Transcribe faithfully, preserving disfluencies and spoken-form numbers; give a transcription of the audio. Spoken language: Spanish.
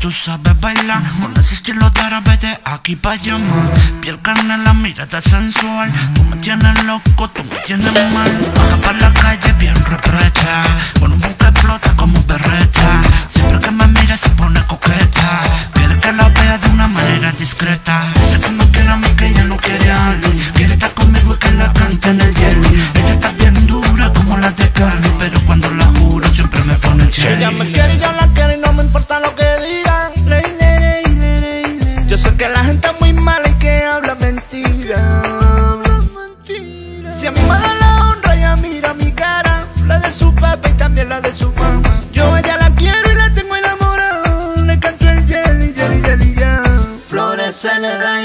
tú sabes bailar con ese estilo de árabe de aquí pa' allá, man. Piel canela, mirada sensual. Tú me tienes loco, tú me tienes mal. Baja pa' la calle bien repreta, con un buque explota como berreta. Siempre que me mira se pone coqueta. Quiere que la vea de una manera discreta. Sé que no quiere a mí, que ella no quiere a alguien. Quiere estar conmigo y que la cante en el hielo. Ella está bien dura como la de Cali, pero cuando la juro siempre me pone el jelly. Ella me quiere y yo la quiero y no me importa lo que digan. Yo sé que la gente es muy mala y que habla mentira. Si a mí me da la honra, ella mira mi cara, la de su papá y también la de su mamá. Yo a ella la quiero y la tengo enamorada. Le canto el jelly, jelly, jelly, ya. Flores en el aire.